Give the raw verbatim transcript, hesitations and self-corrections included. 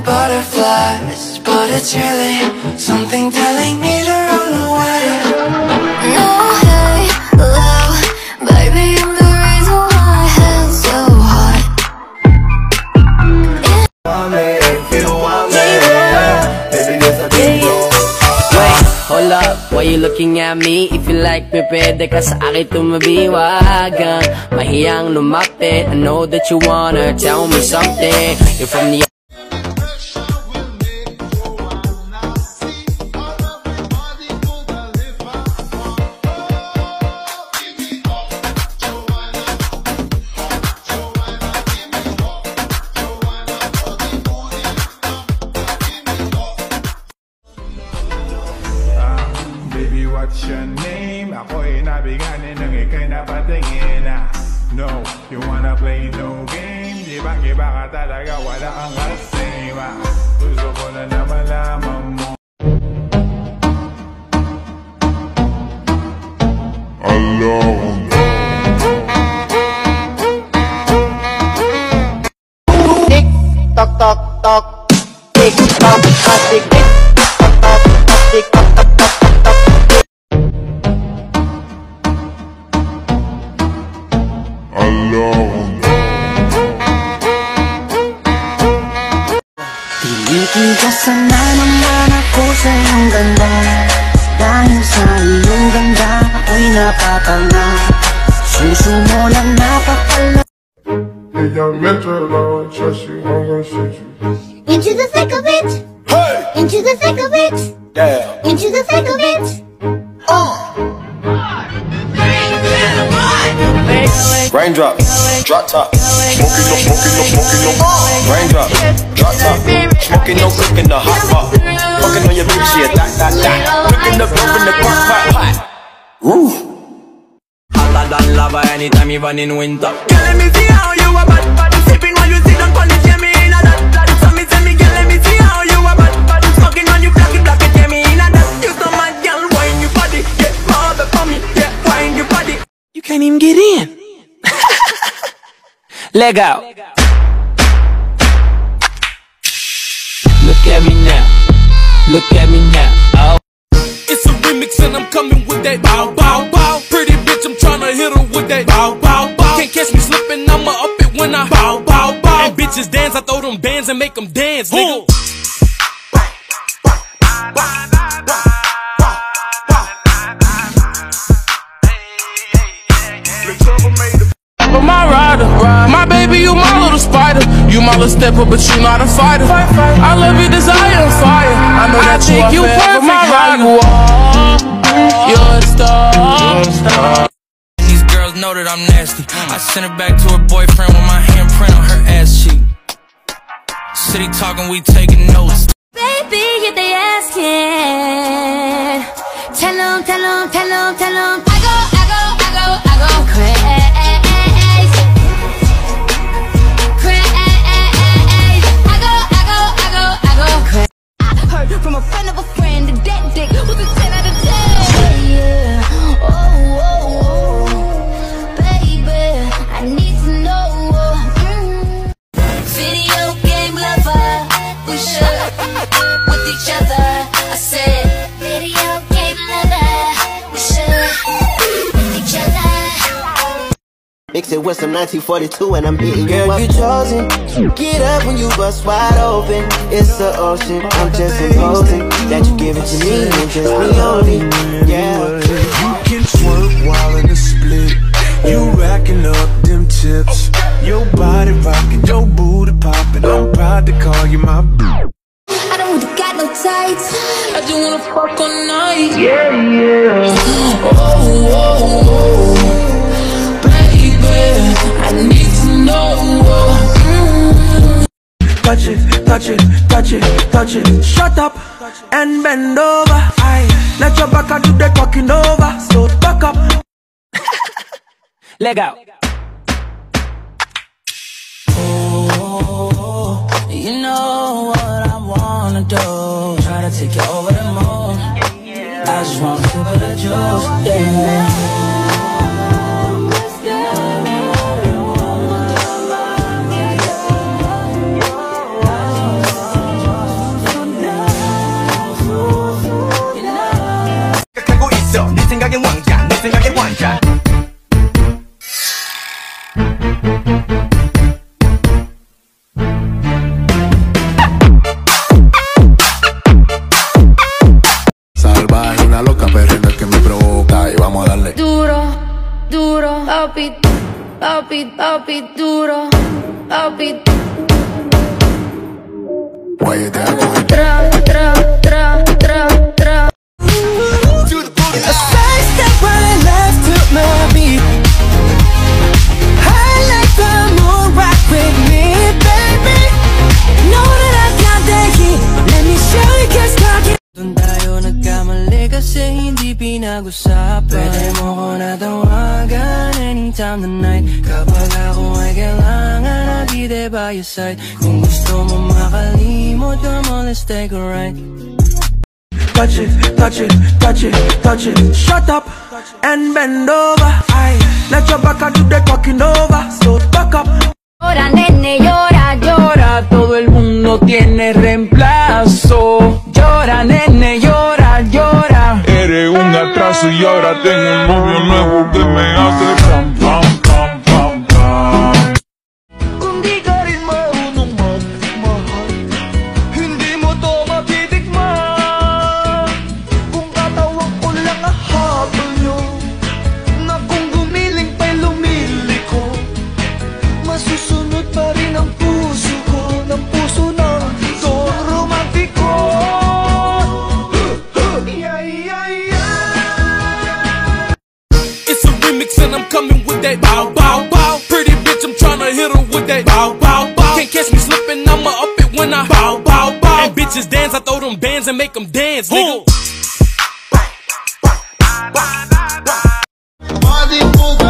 butterflies, but it's really something telling me to run away. No, hey, love, baby, I'm the reason why my head's so hot. Want me, if you want me, baby, there's a big no. Wait, hold up, why you looking at me? If you like me, pwede ka sa akin tumabi. Wag kang mahiyang lumapit. I know that you wanna tell me something. You're from the what's your name? Ako'y nabiganin ng ika'y napatingin na. No, you wanna play no game? Di ba iba ka talaga, wala kang kasima. Gusto ko na na malaman mo. Alone. Tick tock tock tock, tick tock tock tick tick tock tock tock tick tock tock tock tock. Alone. Tinitin ka sana naman ako sa iyong ganda. Dahil sa iyong ganda ako'y napapanga. Suso mo lang napapala. Hey, young mentor, Lord, trust you, I'm gonna shoot you. Into the thick of it. Hey! Into the thick of it. Yeah. Into the thick of it. Uh. Raindrop, drop top, smoking no, smoking no, smoking no. Raindrop, drop top, smoking no, cooking the hot pot. Fucking on your bitch, yeah, that, that, that. Cooking up, open the pot, pot, pot. Woo. Hotter than lava anytime, even in winter. Girl, let me see how you a bad, bad. Sipping while you sit down, pon it, yeah, me in a that, that. So me tell me, girl, let me see how you a bad, bad. Smoking on you, black it, black it, yeah, me in a that. You so mad, girl, wine your body, yeah, mother for me, yeah, wine your body. You can't even get in. Leg out. Look at me now. Look at me now. Oh. It's a remix and I'm coming with that bow bow bow. Pretty bitch, I'm tryna hit her with that bow bow bow. Can't catch me slipping, I'ma up it when I bow bow bow. And bitches dance, I throw them bands and make them dance, nigga. My rider, my baby, you my little spider. You my little stepper, but you not a fighter. I love your desire and fire. I know that you, you perfect, my rider. You are, you're a star. These girls know that I'm nasty. I sent her back to her boyfriend with my handprint on her ass cheek. City talking, we taking notes. Baby, if they asking, tell them, tell them, tell them, tell them. I go, I go, I go, I go crazy. From a friend of a friend, that dick was a ten out of ten. Yeah, oh, oh, oh, baby, I need to know. Mm. Video game lover, we should with each other. I said, video game lover, we should with each other. Mix it with some nineteen forty-two and I'm hitting you up. Girl, you chosen. Get up when you bust wide open. It's the ocean. I'm just imposing that you give it to me and just me only. Yeah. You can twerk while in the split. You racking up them tips. Your body rocking, your booty popping. I'm proud to call you my boo. I don't really got no tights. I just wanna fuck all night. Yeah, yeah. Oh, oh, oh. I need to know. Mm. Touch it, touch it, touch it, touch it. Shut up and bend over. Aye. Let your back do the talking over. So back up. Leg out. Oh, you know what I wanna do. Try to take you over the moon. I just wanna sip of the juice. Yeah. papi, papi duro, papi. Why you there, boy? Tra, tra, tra, tra, tra. A side step right left to my beat. I like the moon rock with me, baby. Know that I got the heat. Let me show you cause talking. Doon tayo nagkamali kasi hindi pinag-usapan. Pwede mo ko natawagan anytime tonight. Kapag ako ay kailangan, I'll be there by your side. Kung gusto mo makalimot, come on, let's take a ride. Touch it, touch it, touch it, touch it. Shut up and bend over. Aye. Let your back do the talking over. So back up. Llora, nene, llora, llora. Todo el mundo tiene reemplazo. Llora, nene, llora, llora. Eres un atraso y ahora tengo un novio nuevo que me hace pam, pam, pam, pam, pam. Kung di ka rin marunong magmahal, hindi mo to matitikman. Kung katawag ko lang ahabol nyo, na kung gumiling pa'y lumiliko, masusunod pa rin ang puso ko, ng puso ng to romantiko. Yeah, yeah, yeah. It's a remix and I'm coming with that bow, bow, bow. Pretty bitch, I'm tryna hit her with that bow, bow, bow. Can't catch me slipping, I'ma up it when I bow, bow, bow. And bitches dance, I throw them bands and make them dance, nigga. Body move.